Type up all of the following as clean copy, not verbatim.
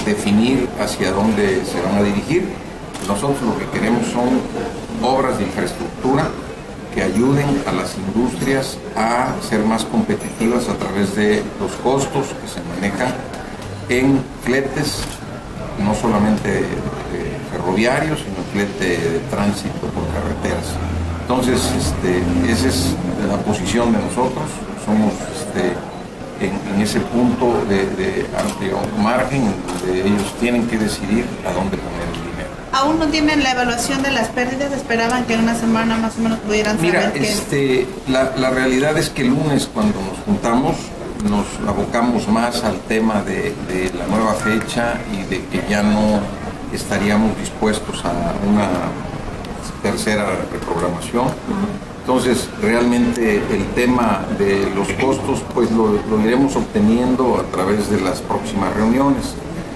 definir hacia dónde se van a dirigir. Nosotros lo que queremos son obras de infraestructura que ayuden a las industrias a ser más competitivas a través de los costos que se manejan en fletes, no solamente ferroviarios, sino flete de tránsito por carreteras. Entonces, esa es la posición de nosotros. Somos en ese punto de amplio margen, donde ellos tienen que decidir a dónde poner el dinero. ¿Aún no tienen la evaluación de las pérdidas? ¿Esperaban que en una semana más o menos pudieran saber qué? La realidad es que el lunes, cuando nos juntamos, nos abocamos más al tema de la nueva fecha y de que ya no estaríamos dispuestos a una tercera reprogramación. Entonces, realmente el tema de los costos, pues lo iremos obteniendo a través de las próximas reuniones.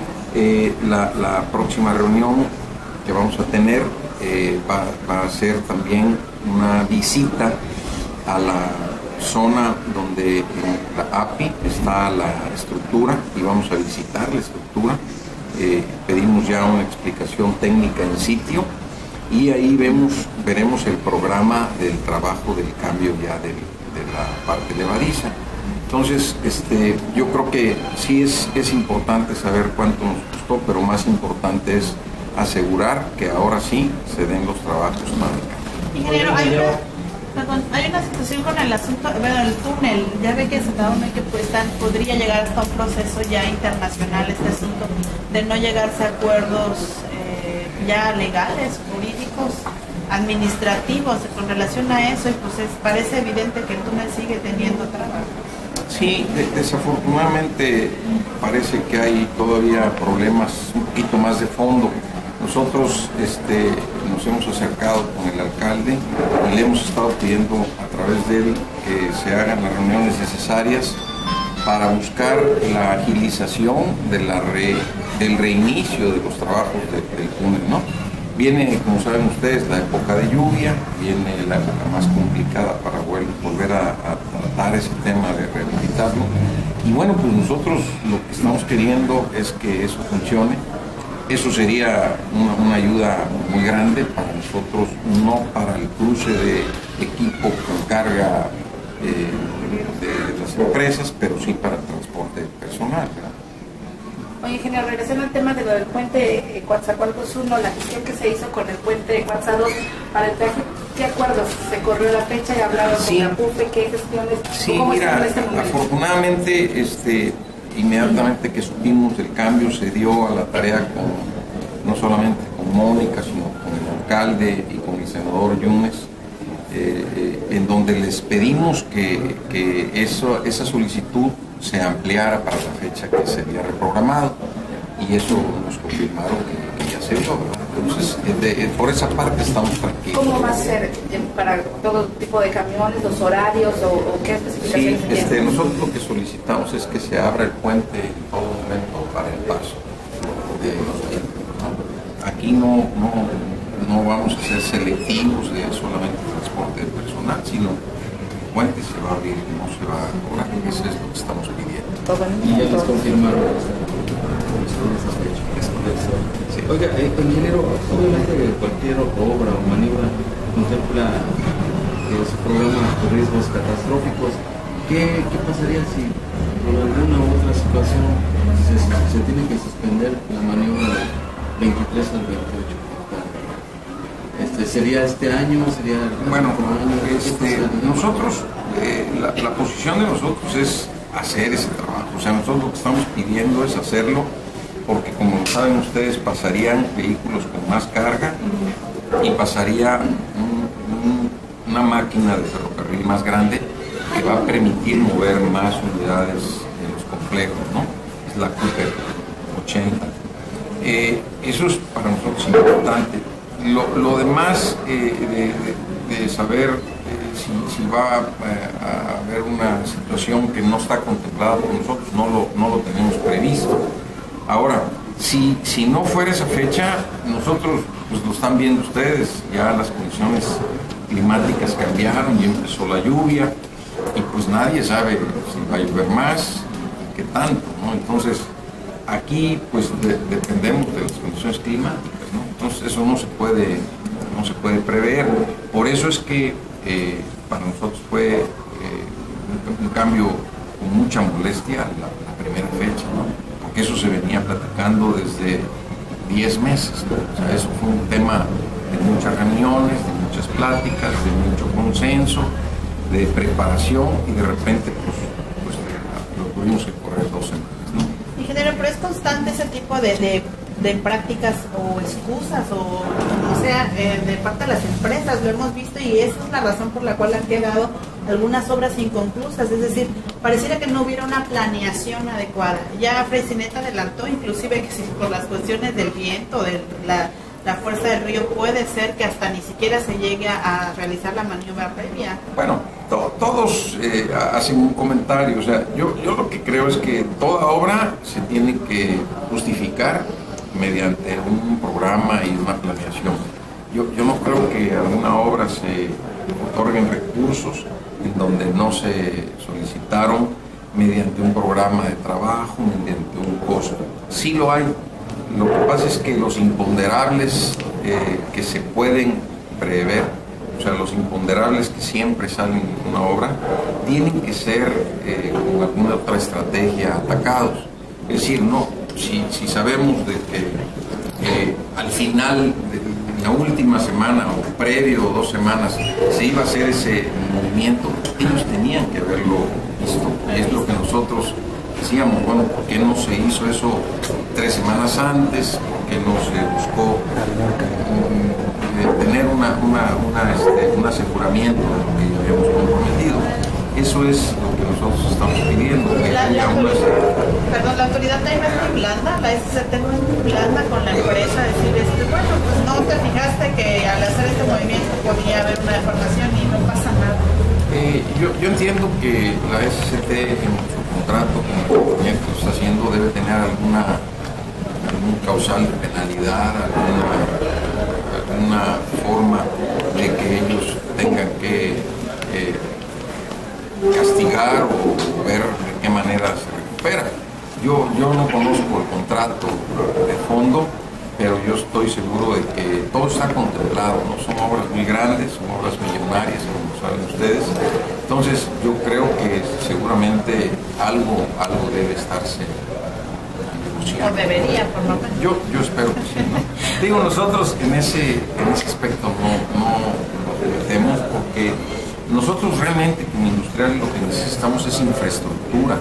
La próxima reunión que vamos a tener va a ser también una visita a la zona donde en la API está la estructura, y vamos a visitar la estructura. Pedimos ya una explicación técnica en sitio, y ahí veremos el programa del trabajo del cambio ya de la parte de baliza. Entonces, yo creo que sí es importante saber cuánto nos costó, pero más importante es asegurar que ahora sí se den los trabajos para el cambio. Ingeniero, hay una situación con el asunto, el túnel. Ya ve que se da que podría llegar hasta un proceso ya internacional este asunto de no llegarse a acuerdos ya legales, jurídicos, administrativos con relación a eso, y pues parece evidente que el túnel sigue teniendo trabas. Sí, desafortunadamente parece que hay todavía problemas un poquito más de fondo. Nosotros nos hemos acercado con el alcalde y le hemos estado pidiendo a través de él que se hagan las reuniones necesarias para buscar la agilización del reinicio de los trabajos del túnel, ¿no? Viene, como saben ustedes, la época de lluvia, viene la época más complicada para volver a tratar ese tema de rehabilitarlo. Y bueno, pues nosotros lo que estamos queriendo es que eso funcione. Eso sería una ayuda muy grande para nosotros, no para el cruce de equipo con carga de las empresas, pero sí para el transporte personal, ¿verdad? Oye, ingeniero, regresando al tema de lo del puente Coatzacoalcos 1, la gestión que se hizo con el puente Coatza 2 para el peaje, ¿qué acuerdos? ¿Se corrió la fecha y hablaron con la PUFE? ¿Qué gestiones? Sí, ¿Cómo mira, están en este momento? afortunadamente, inmediatamente que supimos del cambio, se dio a la tarea no solamente con Mónica, sino con el alcalde y con el senador Yunes, en donde les pedimos que esa solicitud se ampliara para la fecha que se había reprogramado, y eso nos confirmaron que ya se dio, ¿verdad? Entonces, por esa parte estamos tranquilos. ¿Cómo va a ser para todo tipo de camiones, los horarios o qué especificaciones tienen? Nosotros lo que solicitamos es que se abra el puente en todo momento para el paso de los vehículos, ¿no? Aquí no vamos a ser selectivos de solamente transporte de personal, sino el puente se va a abrir y no se va a cobrar. Eso es lo que estamos pidiendo. Y ya les confirmaron esa fecha. Sí. Oiga, ingeniero, obviamente cualquier obra o maniobra contempla su programa de riesgos catastróficos. ¿Qué pasaría si por alguna u otra situación se tiene que suspender la maniobra del 23 al 28? ¿Sería este año? ¿Sería bueno, otro año? nosotros, la posición de nosotros es hacer ese trabajo. O sea, nosotros lo que estamos pidiendo es hacerlo, porque como saben ustedes, pasarían vehículos con más carga y pasaría una máquina de ferrocarril más grande que va a permitir mover más unidades en los complejos, ¿no? Es la Cooper 80. Eso es para nosotros importante. Lo demás de saber si va a haber una situación que no está contemplada por nosotros, no lo tenemos previsto. Ahora, si no fuera esa fecha, nosotros, pues lo están viendo ustedes, ya las condiciones climáticas cambiaron y empezó la lluvia, y pues nadie sabe si va a llover más, qué tanto, ¿no? Entonces, aquí pues dependemos de las condiciones climáticas, ¿no? Entonces eso no se puede prever. Por eso es que para nosotros fue un cambio con mucha molestia la primera fecha, ¿no? Porque eso se venía platicando desde 10 meses, ¿no? O sea, eso fue un tema de muchas reuniones, de muchas pláticas, de mucho consenso, de preparación, y de repente pues lo tuvimos que correr 2 semanas, ¿no? Ingeniero, pero es constante ese tipo de prácticas o excusas o sea, de parte de las empresas, lo hemos visto, y esa es la razón por la cual han quedado algunas obras inconclusas, es decir, pareciera que no hubiera una planeación adecuada. Ya Freycinet adelantó inclusive que si por las cuestiones del viento, de la fuerza del río, puede ser que hasta ni siquiera se llegue a realizar la maniobra previa. Bueno, todos hacen un comentario, o sea, yo lo que creo es que toda obra se tiene que justificar mediante un programa y una planeación. Yo no creo que a alguna obra se otorguen recursos en donde no se solicitaron mediante un programa de trabajo, mediante un costo. Sí lo hay. Lo que pasa es que los imponderables que se pueden prever, o sea, los imponderables que siempre salen en una obra, tienen que ser con alguna otra estrategia atacados. Es decir, no, si sabemos de que al final, en la última semana o previo o 2 semanas, se iba a hacer ese movimiento, ellos tenían que haberlo visto. Y es lo que nosotros decíamos, bueno, ¿por qué no se hizo eso 3 semanas antes? ¿Por qué no se buscó tener un aseguramiento de lo que habíamos comprometido? Eso es lo que nosotros estamos pidiendo. La autoridad también es muy blanda, la SCT no es muy blanda con la empresa, decir, bueno, pues no te fijaste que al hacer este movimiento podía haber una deformación y no pasa nada. Yo entiendo que la SCT en su contrato con la compañía que lo está haciendo debe tener algún causal de penalidad, alguna forma de que ellos tengan que castigar o ver de qué manera se recupera. Yo no conozco el contrato de fondo, pero yo estoy seguro de que todo está contemplado, ¿no? Son obras muy grandes, son obras millonarias, como saben ustedes. Entonces yo creo que seguramente algo debe estarse negociando. O debería, por lo menos. Yo espero que sí, ¿no? Digo, nosotros en ese aspecto no nos metemos, porque nosotros realmente como industrial lo que necesitamos es infraestructura.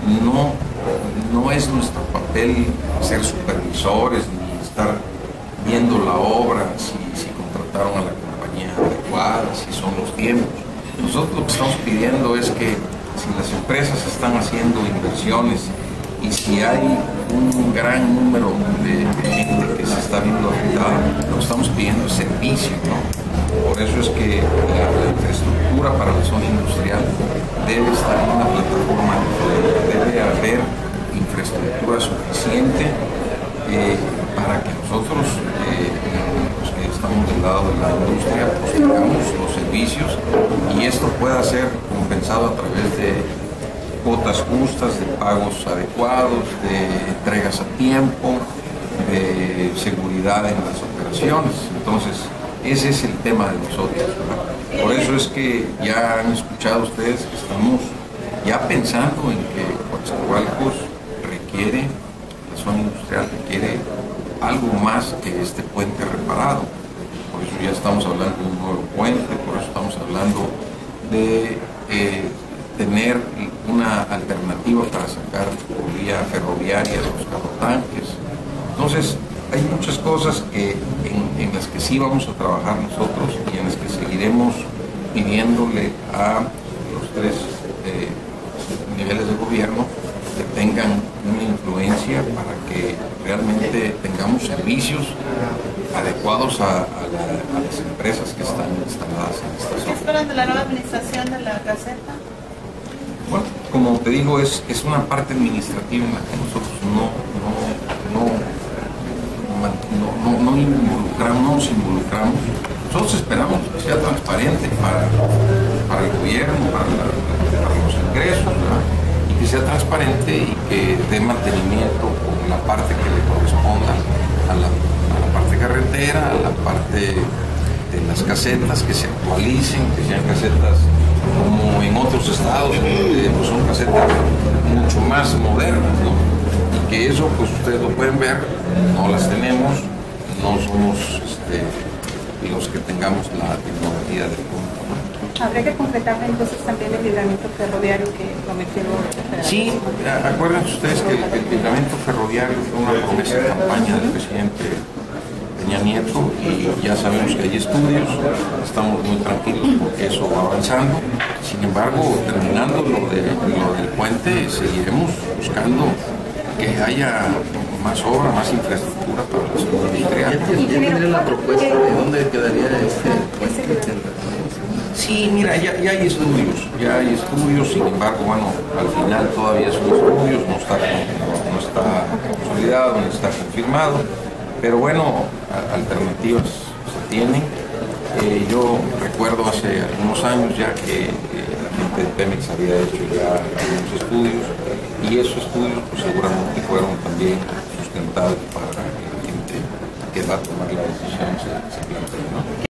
No es nuestro papel ser supervisores ni estar viendo la obra, si contrataron a la compañía adecuada, si son los tiempos. Nosotros lo que estamos pidiendo es que si las empresas están haciendo inversiones y si hay un gran número de gente que se está viendo afectada, lo que estamos pidiendo es servicio, ¿no? Por eso es que la infraestructura para la zona industrial debe estar en una plataforma diferente, debe haber infraestructura suficiente para que nosotros, los que estamos del lado de la industria, pues tengamos los servicios y esto pueda ser compensado a través de cuotas justas, de pagos adecuados, de entregas a tiempo, de seguridad en las operaciones. Entonces, ese es el tema de nosotros, ¿verdad? Por eso es que ya han escuchado ustedes que estamos ya pensando en que Coatzacoalcos requiere, la zona industrial requiere algo más que este puente reparado. Por eso ya estamos hablando de un nuevo puente, por eso estamos hablando de tener una alternativa para sacar por vía ferroviaria los carrotanques. Entonces, hay muchas cosas en las que sí vamos a trabajar nosotros y en las que seguiremos pidiéndole a los 3 niveles de gobierno que tengan una influencia para que realmente tengamos servicios adecuados a las empresas que están instaladas en esta zona. ¿Qué esperan de la nueva administración de la caseta? Bueno, como te digo, es una parte administrativa en la que nosotros no nos involucramos. Nosotros esperamos que sea transparente para el gobierno, para los ingresos, ¿verdad? Y que sea transparente y que dé mantenimiento con la parte que le corresponda a la parte carretera, a la parte de las casetas, que se actualicen, que sean casetas como en otros estados, pues son casetas mucho más modernas, ¿no? Y que eso, pues ustedes lo pueden ver, no las tenemos, no somos los que tengamos la tecnología del punto, ¿no? Habría que completar entonces también el libramiento ferroviario que prometió el Sí, acuérdense ustedes que el libramiento ferroviario fue una promesa de campaña del presidente Peña Nieto, y ya sabemos que hay estudios, estamos muy tranquilos porque eso va avanzando. Sin embargo, terminando lo del puente, seguiremos buscando que haya más obra, más infraestructura para la zona industrial. ¿Ya tiene la propuesta de dónde quedaría este puente? Sí, mira, ya hay estudios, sin embargo, bueno, al final todavía son estudios, no está consolidado, no está confirmado, pero bueno, alternativas se tienen. Yo recuerdo hace algunos años ya que la gente de Pemex había hecho ya algunos estudios, y esos estudios pues seguramente fueron también sustentados para que la gente que va a tomar la decisión se plantee, ¿no?